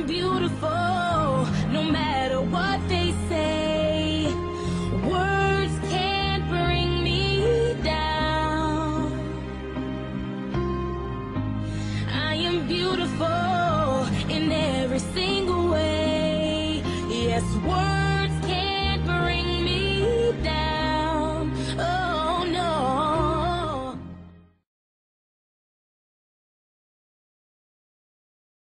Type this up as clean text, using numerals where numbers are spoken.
am beautiful, no matter what they say. Words can't bring me down. I am beautiful in every single way. Yes, words